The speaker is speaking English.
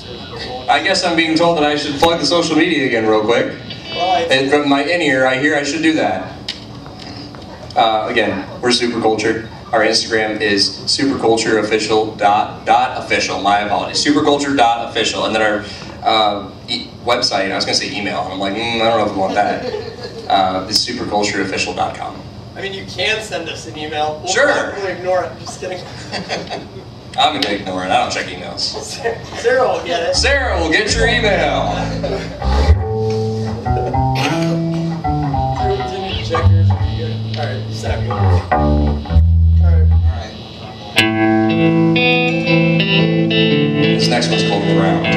I guess I'm being told that I should plug the social media again real quick. And from my in-ear, I hear I should do that. Again, we're Superculture. Our Instagram is supercultureofficial.official. My apologies. Superculture.official. And then our website, I was going to say email. I'm like, I don't know if we want that. It's supercultureofficial.com. I mean, you can send us an email. We'll Sure. probably ignore it. Just kidding. I'm going to ignore it. I don't check emails. Sarah will get it. Sarah will get your email. Checkers. Alright, Sam, go. Alright. This next one's called Ground.